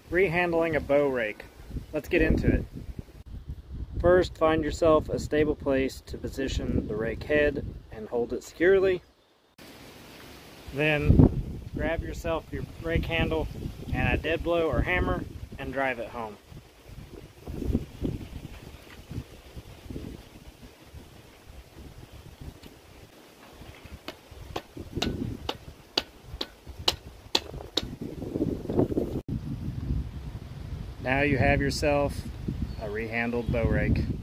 Rehandling a bow rake. Let's get into it. First, find yourself a stable place to position the rake head and hold it securely. Then grab yourself your rake handle and a dead blow or hammer and drive it home. Now you have yourself a rehandled bow rake.